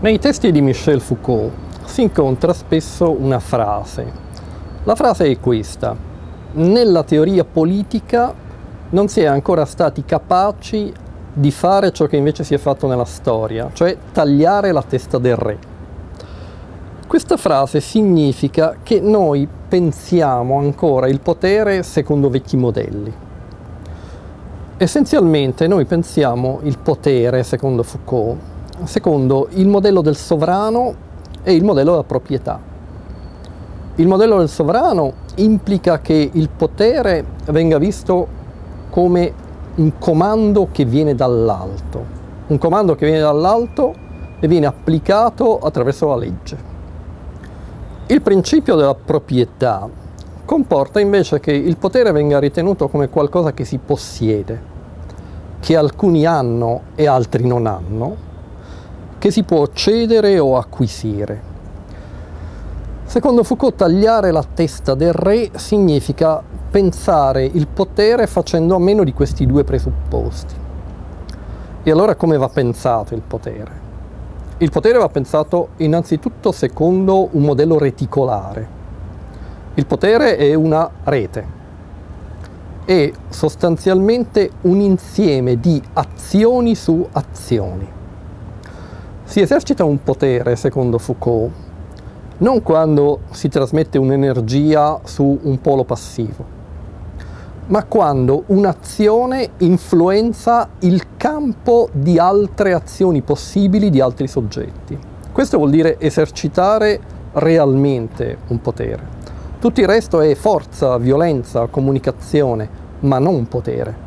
Nei testi di Michel Foucault si incontra spesso una frase. La frase è questa: nella teoria politica non si è ancora stati capaci di fare ciò che invece si è fatto nella storia, cioè tagliare la testa del re. Questa frase significa che noi pensiamo ancora il potere secondo vecchi modelli. Essenzialmente noi pensiamo il potere, secondo Foucault, secondo il modello del sovrano e il modello della proprietà. Il modello del sovrano implica che il potere venga visto come un comando che viene dall'alto, un comando che viene dall'alto e viene applicato attraverso la legge. Il principio della proprietà comporta invece che il potere venga ritenuto come qualcosa che si possiede, che alcuni hanno e altri non hanno, che si può cedere o acquisire. Secondo Foucault, tagliare la testa del re significa pensare il potere facendo a meno di questi due presupposti. E allora come va pensato il potere? Il potere va pensato innanzitutto secondo un modello reticolare. Il potere è una rete, è sostanzialmente un insieme di azioni su azioni. Si esercita un potere, secondo Foucault, non quando si trasmette un'energia su un polo passivo, ma quando un'azione influenza il campo di altre azioni possibili di altri soggetti. Questo vuol dire esercitare realmente un potere. Tutto il resto è forza, violenza, comunicazione, ma non potere.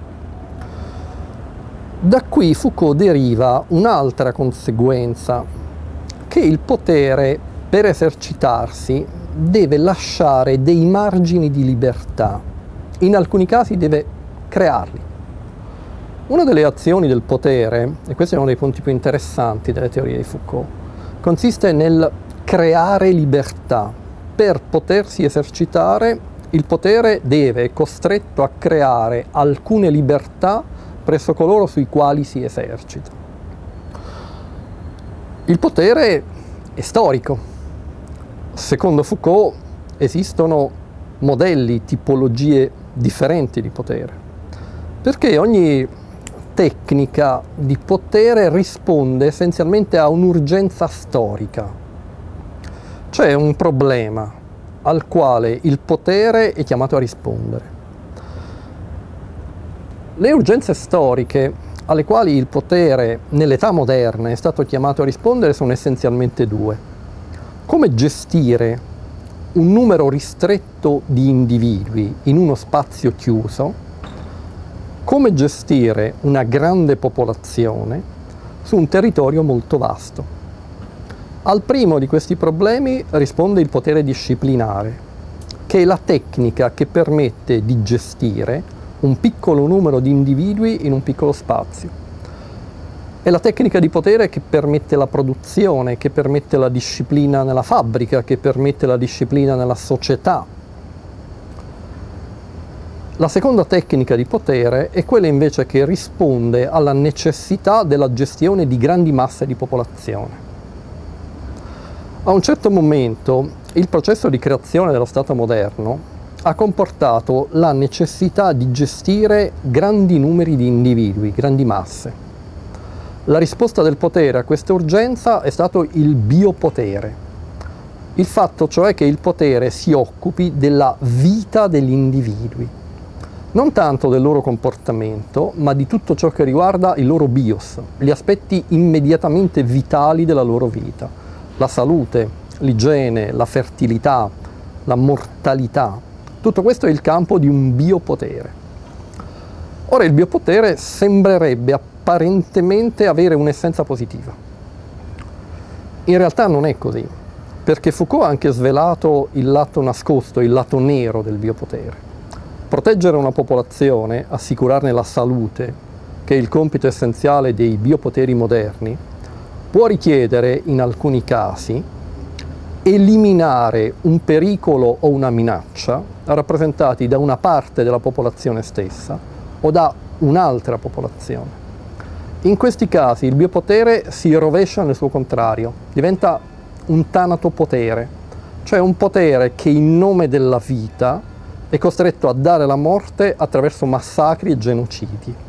Da qui Foucault deriva un'altra conseguenza, che il potere per esercitarsi deve lasciare dei margini di libertà, in alcuni casi deve crearli. Una delle azioni del potere, e questo è uno dei punti più interessanti delle teorie di Foucault, consiste nel creare libertà. Per potersi esercitare, il potere è costretto a creare alcune libertà presso coloro sui quali si esercita. Il potere è storico. Secondo Foucault esistono modelli, tipologie differenti di potere, perché ogni tecnica di potere risponde essenzialmente a un'urgenza storica. C'è un problema al quale il potere è chiamato a rispondere. Le urgenze storiche alle quali il potere nell'età moderna è stato chiamato a rispondere sono essenzialmente due. Come gestire un numero ristretto di individui in uno spazio chiuso, come gestire una grande popolazione su un territorio molto vasto. Al primo di questi problemi risponde il potere disciplinare, che è la tecnica che permette di gestire un piccolo numero di individui in un piccolo spazio. È la tecnica di potere che permette la produzione, che permette la disciplina nella fabbrica, che permette la disciplina nella società. La seconda tecnica di potere è quella invece che risponde alla necessità della gestione di grandi masse di popolazione. A un certo momento il processo di creazione dello Stato moderno ha comportato la necessità di gestire grandi numeri di individui, grandi masse. La risposta del potere a questa urgenza è stato il biopotere. Il fatto cioè che il potere si occupi della vita degli individui, non tanto del loro comportamento, ma di tutto ciò che riguarda il loro bios, gli aspetti immediatamente vitali della loro vita, la salute, l'igiene, la fertilità, la mortalità. Tutto questo è il campo di un biopotere. Ora, il biopotere sembrerebbe apparentemente avere un'essenza positiva. In realtà non è così, perché Foucault ha anche svelato il lato nascosto, il lato nero del biopotere. Proteggere una popolazione, assicurarne la salute, che è il compito essenziale dei biopoteri moderni, può richiedere, in alcuni casi, eliminare un pericolo o una minaccia rappresentati da una parte della popolazione stessa o da un'altra popolazione. In questi casi il biopotere si rovescia nel suo contrario, diventa un tanatopotere, cioè un potere che in nome della vita è costretto a dare la morte attraverso massacri e genocidi.